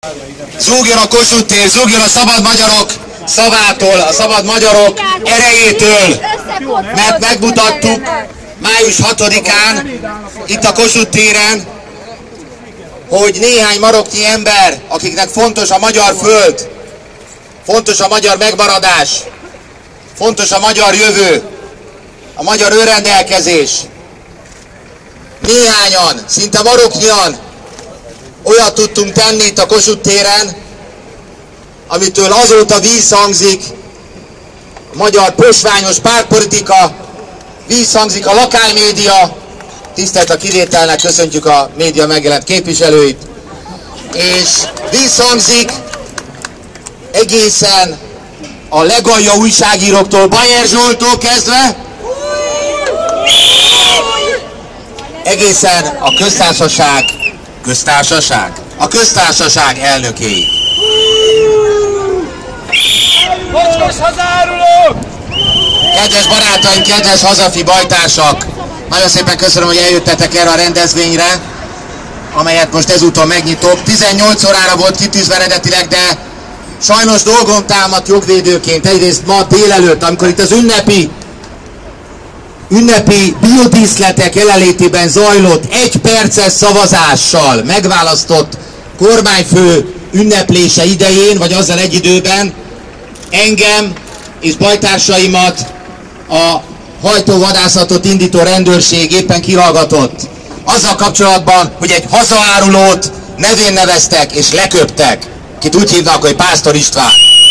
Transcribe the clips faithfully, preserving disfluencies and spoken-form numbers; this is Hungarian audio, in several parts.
Zúgjon a Kossuth tér, zúgjon a szabad magyarok szavától, a szabad magyarok erejétől, mert megmutattuk május hatodikán itt a Kossuth téren, hogy néhány maroknyi ember, akiknek fontos a magyar föld, fontos a magyar megmaradás, fontos a magyar jövő, a magyar önrendelkezés, néhányan, szinte maroknyian olyat tudtunk tenni itt a Kossuth téren, amitől azóta vízhangzik a magyar posványos pártpolitika, vízhangzik a lokálmédia, tisztelt a kivételnek, köszöntjük a média megjelent képviselőit, és vízhangzik egészen a legalja újságíróktól, Bajer Zsolttól kezdve, egészen a köztársaság, köztársaság, a köztársaság elnökéig. Mocskos hazárulók! Kedves barátaim, kedves hazafi bajtársak! Nagyon szépen köszönöm, hogy eljöttetek erre a rendezvényre, amelyet most ezúton megnyitok. tizennyolc órára volt kitűzve eredetileg, de sajnos dolgom támadt jogvédőként. Egyrészt ma délelőtt, amikor itt az ünnepi, ünnepi biodíszletek jelenlétében zajlott egy perces szavazással megválasztott kormányfő ünneplése idején, vagy azzal egy időben, engem és bajtársaimat a hajtóvadászatot indító rendőrség éppen kihallgatott. Azzal kapcsolatban, hogy egy hazaárulót nevén neveztek és leköptek, kit úgy hívnak, hogy Pásztor István.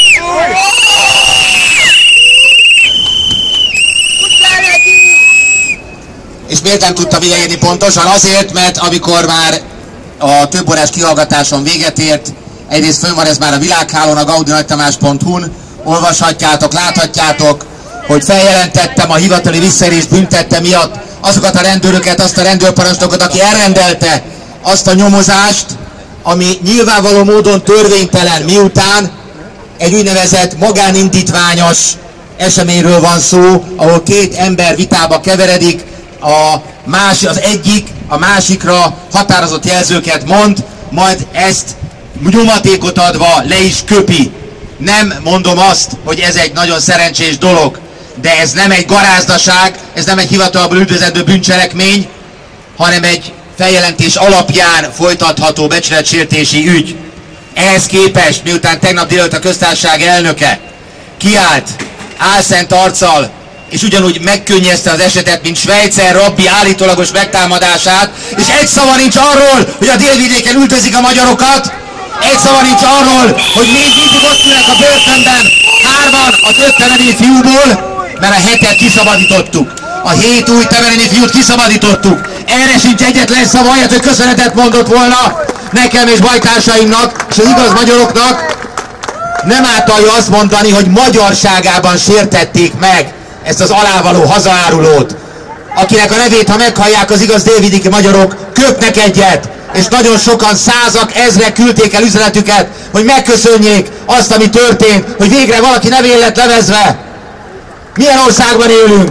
És miért nem tudtam ideérni pontosan? Azért, mert amikor már a többórás kihallgatáson véget ért, egyrészt fönn van ez már a világhálón, a gaudi nagytamás pont hu-n, olvashatjátok, láthatjátok, hogy feljelentettem a hivatali visszaélés büntette miatt azokat a rendőröket, azt a rendőrparancsnokot, aki elrendelte azt a nyomozást, ami nyilvánvaló módon törvénytelen, miután egy úgynevezett magánindítványos eseményről van szó, ahol két ember vitába keveredik, a más, az egyik a másikra határozott jelzőket mond, majd ezt nyomatékot adva le is köpi. Nem mondom azt, hogy ez egy nagyon szerencsés dolog, de ez nem egy garázdaság, ez nem egy hivatalból üldözendő bűncselekmény, hanem egy feljelentés alapján folytatható becsületsértési ügy. Ehhez képest, miután tegnap délután a köztársaság elnöke kiállt álszent arccal, és ugyanúgy megkönnyezte az esetet, mint Schweitzer rabbi állítólagos megtámadását, és egy szava nincs arról, hogy a délvidéken üldözik a magyarokat, egy szava nincs arról, hogy még mindig ott ülnek a börtönben hárman az öt temerini fiúból, mert a hetet kiszabadítottuk. A hét új temerini fiút kiszabadítottuk. Erre sincs egyetlen szava, ahelyett, hogy köszönetet mondott volna nekem és bajtársaimnak, és az igaz magyaroknak. Nem általja azt mondani, hogy magyarságában sértették meg ezt az alávaló hazaárulót, akinek a nevét, ha meghallják az igaz délvidéki magyarok, köpnek egyet, és nagyon sokan, százak, ezrek küldték el üzenetüket, hogy megköszönjék azt, ami történt, hogy végre valaki nevén lett levezve. Milyen országban élünk?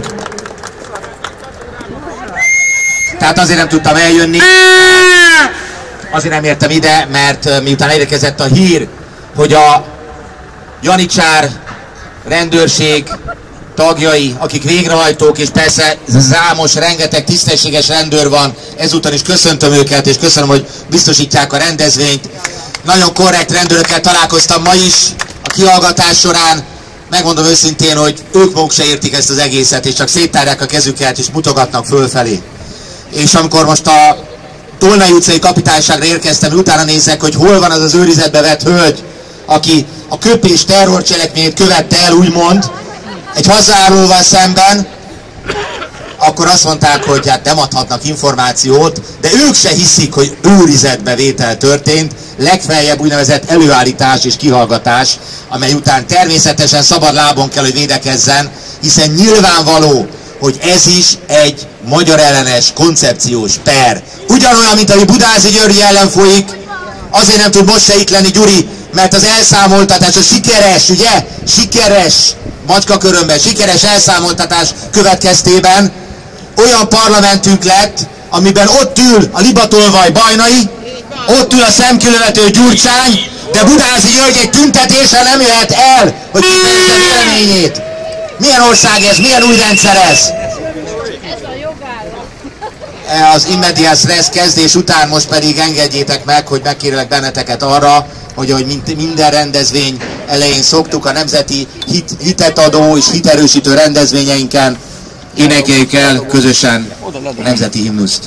Tehát azért nem tudtam eljönni, azért nem értem ide, mert miután érkezett a hír, hogy a janicsár rendőrség tagjai, akik végrehajtók, és persze számos, rengeteg tisztességes rendőr van, ezúttal is köszöntöm őket, és köszönöm, hogy biztosítják a rendezvényt. Nagyon korrekt rendőrökkel találkoztam ma is a kihallgatás során. Megmondom őszintén, hogy ők maguk se értik ezt az egészet, és csak széttárják a kezüket, és mutogatnak fölfelé. És amikor most a Tolnai utcai kapitányságra érkeztem, utána nézek, hogy hol van az az őrizetbe vett hölgy, aki a köpés terrorcselekményét követte el, úgymond, egy hazaárulóval szemben, akkor azt mondták, hogy hát nem adhatnak információt, de ők se hiszik, hogy őrizetbevétel történt, legfeljebb úgynevezett előállítás és kihallgatás, amely után természetesen szabad lábon kell, hogy védekezzen, hiszen nyilvánvaló, hogy ez is egy magyar ellenes koncepciós per. Ugyanolyan, mint ami Budázi György ellen folyik, azért nem tud most se itt lenni Gyuri, mert az elszámoltatás, a sikeres, ugye, sikeres macskakörömben, sikeres elszámoltatás következtében olyan parlamentünk lett, amiben ott ül a libatolvaj Bajnai, ott ül a szemkilövető Gyurcsány, de Budázi György egy tüntetésre nem jöhet el, hogy kifejezze véleményét. Milyen ország ez? Milyen új rendszer ez? Ez a jogállam. Az immediás res kezdés után most pedig engedjétek meg, hogy megkérlek benneteket arra, hogy ahogy minden rendezvény elején szoktuk, a nemzeti hit, hitet adó és hiterősítő rendezvényeinken énekeljük el közösen a nemzeti himnuszt.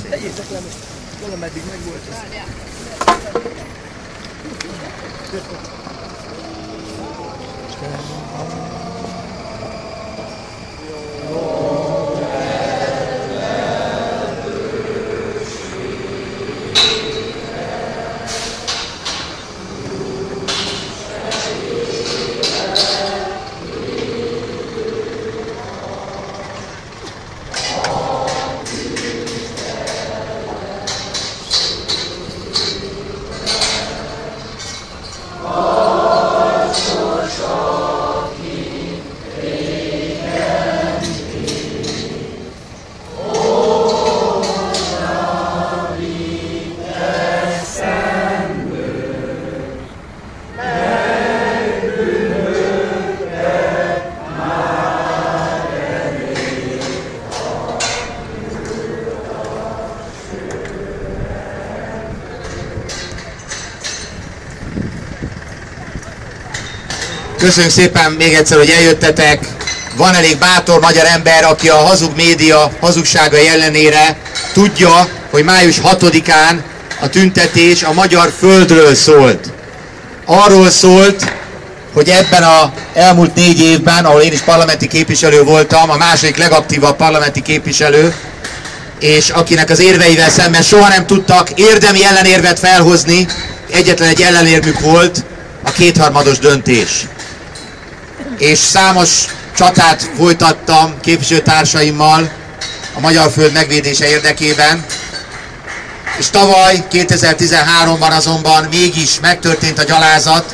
Köszönjük szépen még egyszer, hogy eljöttetek. Van elég bátor magyar ember, aki a hazug média hazugságai ellenére tudja, hogy május hatodikán a tüntetés a magyar földről szólt. Arról szólt, hogy ebben az elmúlt négy évben, ahol én is parlamenti képviselő voltam, a második legaktívabb parlamenti képviselő, és akinek az érveivel szemben soha nem tudtak érdemi ellenérvet felhozni, egyetlen egy ellenérmük volt, a kétharmados döntés. És számos csatát folytattam képviselőtársaimmal a magyar föld megvédése érdekében, és tavaly kétezer-tizenháromban azonban mégis megtörtént a gyalázat,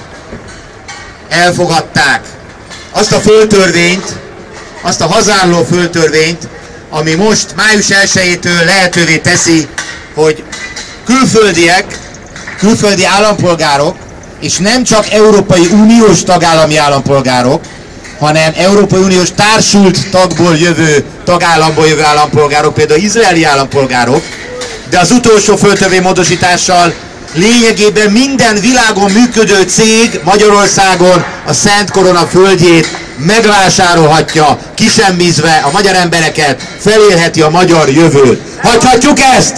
elfogadták azt a földtörvényt, azt a hazálló földtörvényt, ami most május elsejétől lehetővé teszi, hogy külföldiek, külföldi állampolgárok, és nem csak Európai Uniós tagállami állampolgárok, hanem Európai Uniós társult tagból jövő, tagállamból jövő állampolgárok, például izraeli állampolgárok, de az utolsó földtörvénymódosítással lényegében minden világon működő cég Magyarországon a Szent Korona földjét megvásárolhatja, kisemmizve a magyar embereket, felélheti a magyar jövőt. Hagyhatjuk ezt?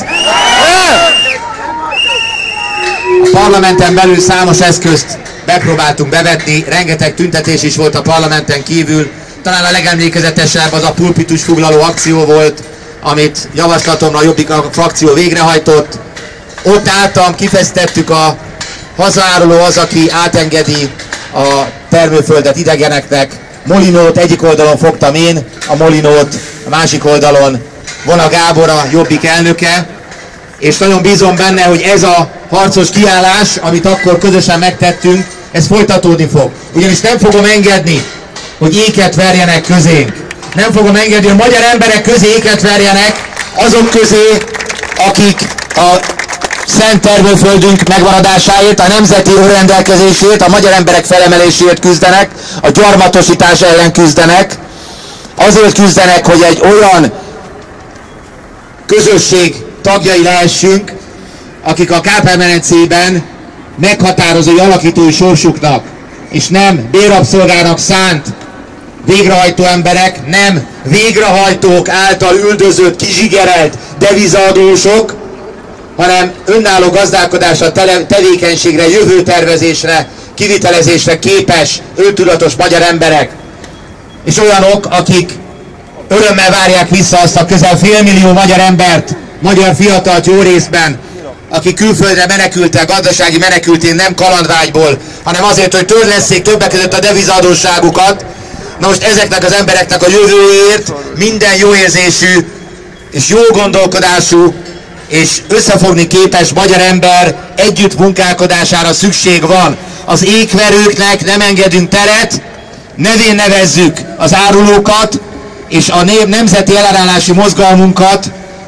A parlamenten belül számos eszközt megpróbáltunk bevetni, rengeteg tüntetés is volt a parlamenten kívül. Talán a legemlékezetesebb az a pulpitus foglaló akció volt, amit javaslatomra a Jobbik a frakció végrehajtott. Ott álltam, kifesztettük a hazaáruló az, aki átengedi a termőföldet idegeneknek. Molinót egyik oldalon fogtam én, a Molinót a másik oldalon Vona Gábor, a Jobbik elnöke. És nagyon bízom benne, hogy ez a harcos kiállás, amit akkor közösen megtettünk, ez folytatódni fog. Ugyanis nem fogom engedni, hogy éket verjenek közénk. Nem fogom engedni, hogy magyar emberek közé éket verjenek, azok közé, akik a szent termőföldünk megmaradásáért, a nemzeti önrendelkezésért, a magyar emberek felemeléséért küzdenek, a gyarmatosítás ellen küzdenek, azért küzdenek, hogy egy olyan közösség tagjai lehessünk, akik a Kárpát-medencében meghatározó alakítói sorsuknak, és nem bérrabszolgának szánt végrehajtó emberek, nem végrehajtók által üldözött, kizsigerelt devizaadósok, hanem önálló gazdálkodásra, tevékenységre, jövőtervezésre, kivitelezésre képes, öntudatos magyar emberek. És olyanok, akik örömmel várják vissza azt a közel félmillió magyar embert, magyar fiatalt jó részben, akik külföldre menekültek, gazdasági menekültén, nem kalandvágyból, hanem azért, hogy törlesszék többek között a devizaadósságukat. Na most ezeknek az embereknek a jövőjéért minden jóérzésű és jó gondolkodású és összefogni képes magyar ember együtt munkálkodására szükség van. Az ékverőknek nem engedünk teret, nevén nevezzük az árulókat, és a nemzeti ellenállási mozgalmunkat,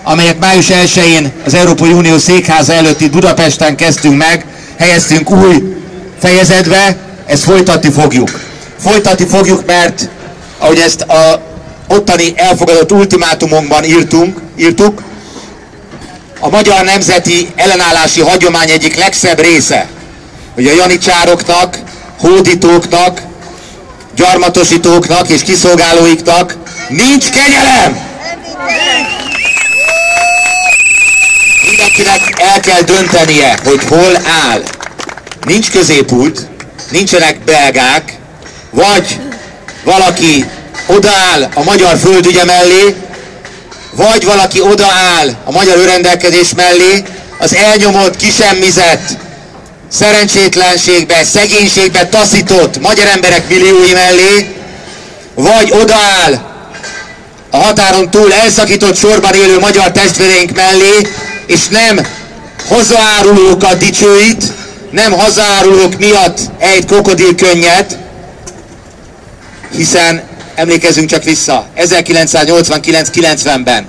amelyet május elsején az Európai Unió székháza előtt itt Budapesten kezdtünk meg, helyeztünk új fejezetbe, ezt folytatni fogjuk. Folytatni fogjuk, mert ahogy ezt a ottani elfogadott ultimátumunkban írtunk, írtuk, a magyar nemzeti ellenállási hagyomány egyik legszebb része, hogy a janicsároknak, hódítóknak, gyarmatosítóknak és kiszolgálóiknak nincs kegyelem! Mindenkinek el kell döntenie, hogy hol áll. Nincs középút, nincsenek belgák, vagy valaki odaáll a magyar földügye mellé, vagy valaki odaáll a magyar önrendelkezés mellé, az elnyomott, kisemmizett, szerencsétlenségbe, szegénységbe taszított magyar emberek milliói mellé, vagy odaáll a határon túl elszakított sorban élő magyar testvéreink mellé, és nem hazaárulókat dicsőít, nem hazaárulók miatt ejt krokodilkönnyet, hiszen emlékezzünk csak vissza, ezerkilencszáznyolcvankilenc kilencvenben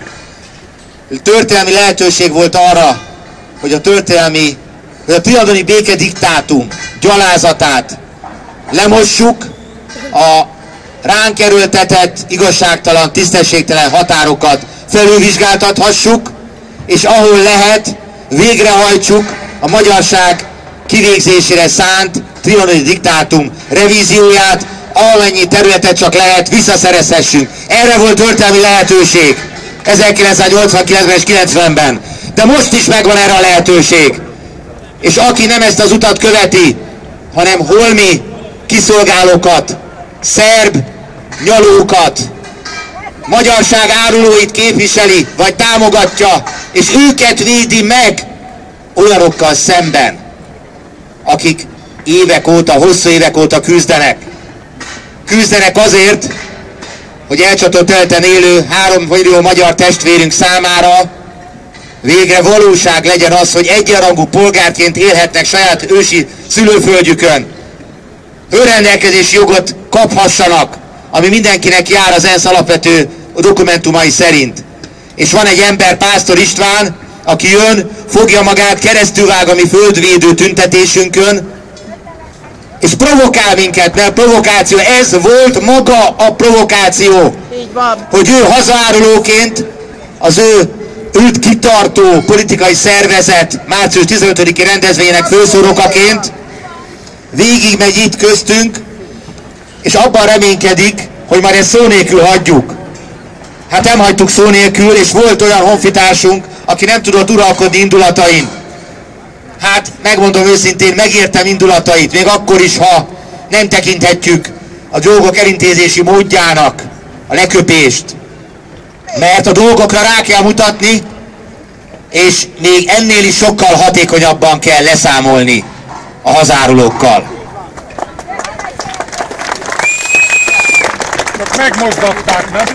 történelmi lehetőség volt arra, hogy a történelmi, hogy a trianoni békediktátum gyalázatát lemossuk, a ránk erőltetett igazságtalan, tisztességtelen határokat felülvizsgáltathassuk, és ahol lehet, végrehajtsuk a magyarság kivégzésére szánt trianoni diktátum revízióját, amennyi területet csak lehet, visszaszerezhessünk. Erre volt történelmi lehetőség ezerkilencszáznyolcvankilencben és kilencvenben. De most is megvan erre a lehetőség. És aki nem ezt az utat követi, hanem holmi kiszolgálókat, szerb nyalókat, magyarság árulóit képviseli, vagy támogatja, és őket védi meg olyanokkal szemben, akik évek óta, hosszú évek óta küzdenek. Küzdenek azért, hogy elcsatolt területen élő három millió magyar testvérünk számára végre valóság legyen az, hogy egyenrangú polgárként élhetnek saját ősi szülőföldjükön. Önrendelkezési jogot kaphassanak, ami mindenkinek jár az ENSZ alapvető dokumentumai szerint. És van egy ember, Pásztor István, aki jön, fogja magát, keresztülvág a mi földvédő tüntetésünkön, és provokál minket, mert provokáció, ez volt maga a provokáció, hogy ő hazaárulóként az ő őt kitartó politikai szervezet március tizenötödiki rendezvényének főszónokaként végigmegy itt köztünk, és abban reménykedik, hogy már ezt szó nélkül hagyjuk. Hát nem hagytuk szó nélkül, és volt olyan honfitársunk, aki nem tudott uralkodni indulatain. Hát megmondom őszintén, megértem indulatait, még akkor is, ha nem tekinthetjük a dolgok elintézési módjának a leköpést. Mert a dolgokra rá kell mutatni, és még ennél is sokkal hatékonyabban kell leszámolni a hazárulókkal. Megmozgatták, nem?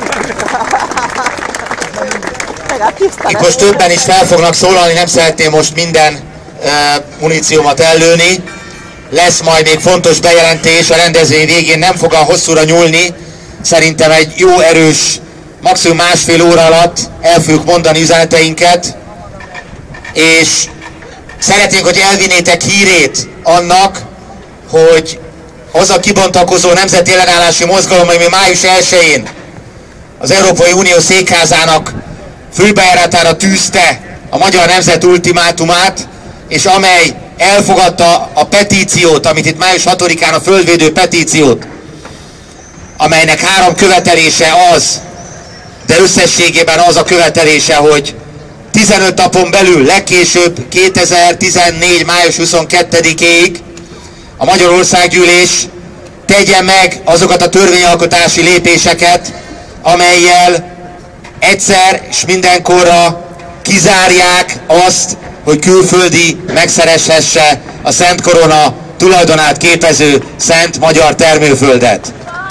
Itt most többen is fel fognak szólalni, nem szeretném most minden uh, muníciómat ellőni. Lesz majd még fontos bejelentés, a rendezvény végén nem fog a hosszúra nyúlni. Szerintem egy jó erős, maximum másfél óra alatt el fogjuk mondani üzeneteinket, és szeretnénk, hogy elvinnétek hírét annak, hogy az a kibontakozó nemzeti ellenállási mozgalom, ami május elsején az Európai Unió székházának főbejáratára tűzte a magyar nemzet ultimátumát, és amely elfogadta a petíciót, amit itt május hatodikán a földvédő petíciót, amelynek három követelése az, de összességében az a követelése, hogy tizenöt napon belül, legkésőbb kétezer-tizennégy. május huszonkettedikéig a Magyar Országgyűlés tegye meg azokat a törvényalkotási lépéseket, amellyel egyszer és mindenkorra kizárják azt, hogy külföldi megszerezhesse a Szent Korona tulajdonát képező szent magyar termőföldet.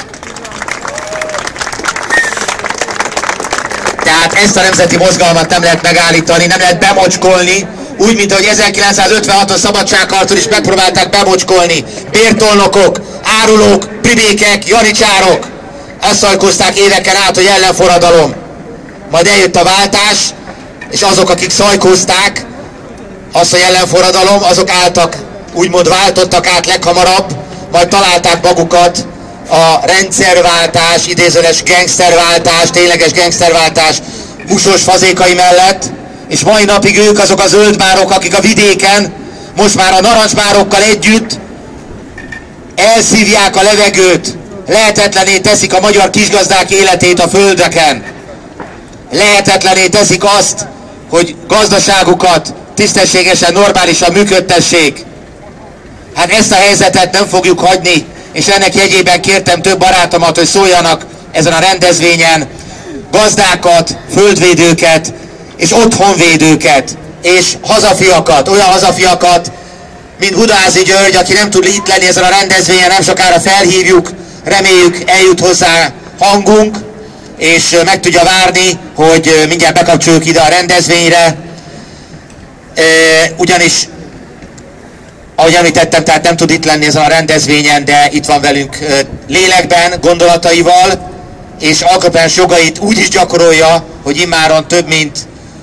Tehát ezt a nemzeti mozgalmat nem lehet megállítani, nem lehet bemocskolni, úgy, mint ahogy ezerkilencszázötvenhatos szabadságharcon is megpróbálták bemocskolni bértolnokok, árulók, pribékek, janicsárok. Azt szajkozták éveken át, hogy ellenforradalom. Majd eljött a váltás, és azok, akik szajkózták azt, hogy ellenforradalom, azok álltak, úgymond váltottak át leghamarabb, majd találták magukat a rendszerváltás, idézőles gangsterváltás, tényleges gangsterváltás húsos fazékai mellett, és mai napig ők azok a zöldbárok, akik a vidéken most már a narancsbárokkal együtt elszívják a levegőt, lehetetlené teszik a magyar kisgazdák életét a földeken. Lehetetlené teszik azt, hogy gazdaságukat tisztességesen, normálisan működtessék. Hát ezt a helyzetet nem fogjuk hagyni, és ennek jegyében kértem több barátomat, hogy szóljanak ezen a rendezvényen gazdákat, földvédőket, és otthonvédőket, és hazafiakat, olyan hazafiakat, mint Budaházy György, aki nem tud itt lenni ezen a rendezvényen, nem sokára felhívjuk, reméljük eljut hozzá hangunk, és meg tudja várni, hogy mindjárt bekapcsoljuk ide a rendezvényre, ugyanis, ahogy említettem, tehát nem tud itt lenni ezen a rendezvényen, de itt van velünk lélekben, gondolataival, és alkotmányos jogait úgy is gyakorolja, hogy immáron több mint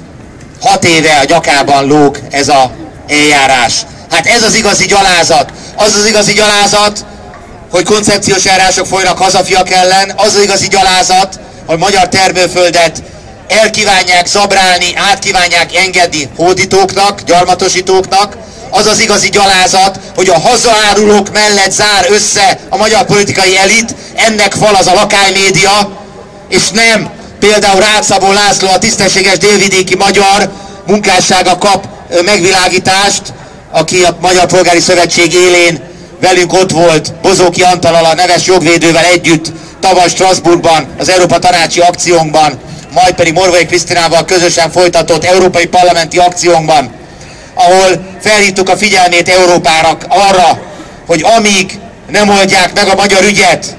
hat éve a gyakában lóg ez az eljárás. Hát ez az igazi gyalázat. Az az igazi gyalázat, hogy koncepciós eljárások folynak hazafiak ellen, az az igazi gyalázat, hogy magyar termőföldet elkívánják zabrálni, átkívánják engedni hódítóknak, gyarmatosítóknak, az az igazi gyalázat, hogy a hazaárulók mellett zár össze a magyar politikai elit, ennek fal az a lakánymédia, és nem például Rácz Szabó László, a tisztességes délvidéki magyar munkássága kap megvilágítást, aki a Magyar Polgári Szövetség élén velünk ott volt, Bozóki Antallal, a neves jogvédővel együtt, tavaly Strasbourgban, az Európa Tanácsi akciónkban, majd pedig Morvai Krisztinával közösen folytatott európai parlamenti akciónkban, ahol felhívtuk a figyelmét Európának arra, hogy amíg nem oldják meg a magyar ügyet,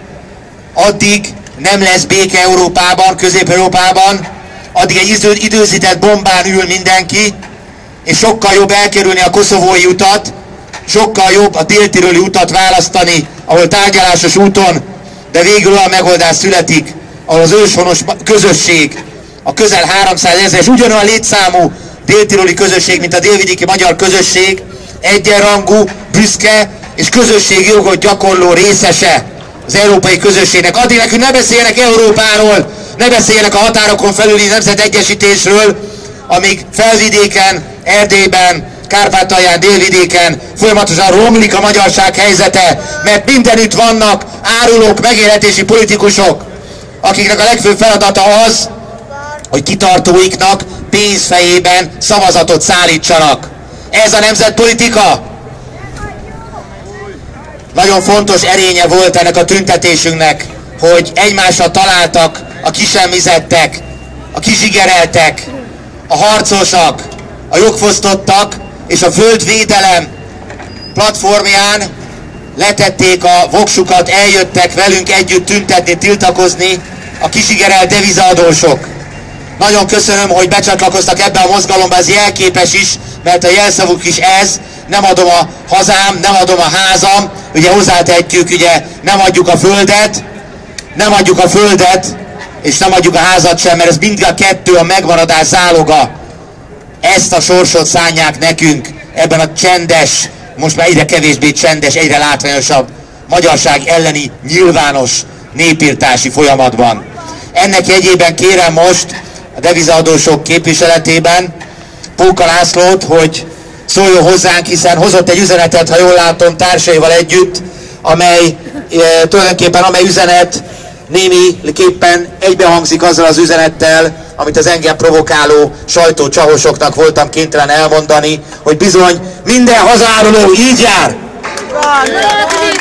addig nem lesz béke Európában, Közép-Európában, addig egy idő, időzített bombán ül mindenki, és sokkal jobb elkerülni a koszovói utat, sokkal jobb a déltiroli utat választani, ahol tárgyalásos úton, de végül olyan megoldás születik, ahol az őshonos közösség, a közel háromszázezres, ugyanolyan létszámú déltiroli közösség, mint a délvidéki magyar közösség, egyenrangú, büszke és közösségi jogot gyakorló részese az európai közösségnek. Addig nekünk ne beszéljenek Európáról, ne beszéljenek a határokon felüli nemzetegyesítésről, amíg felvidéken, Erdélyben, Kárpátalján, délvidéken folyamatosan romlik a magyarság helyzete, mert mindenütt vannak árulók, megélhetési politikusok, akiknek a legfőbb feladata az, hogy kitartóiknak pénzfejében szavazatot szállítsanak. Ez a nemzetpolitika? Nagyon fontos erénye volt ennek a tüntetésünknek, hogy egymásra találtak a kisemmizettek, a kizsigereltek, a harcosak, a jogfosztottak, és a földvédelem platformján letették a voksukat, eljöttek velünk együtt tüntetni, tiltakozni a kizsigerelt devizaadósok. Nagyon köszönöm, hogy becsatlakoztak ebbe a mozgalomba, ez jelképes is, mert a jelszavuk is ez, nem adom a hazám, nem adom a házam, ugye hozzátehetjük, ugye nem adjuk a földet, nem adjuk a földet, és nem adjuk a házat sem, mert ez mind a kettő a megmaradás záloga. Ezt a sorsot szánják nekünk ebben a csendes, most már egyre kevésbé csendes, egyre látványosabb magyarság elleni nyilvános népirtási folyamatban. Ennek jegyében kérem most a devizaadósok képviseletében Póka Lászlót, hogy szóljon hozzánk, hiszen hozott egy üzenetet, ha jól látom, társaival együtt, amely e, tulajdonképpen amely üzenet némiképpen egybehangzik azzal az üzenettel, amit az engem provokáló sajtócsahosoknak voltam kénytelen elmondani, hogy bizony minden hazáruló így jár!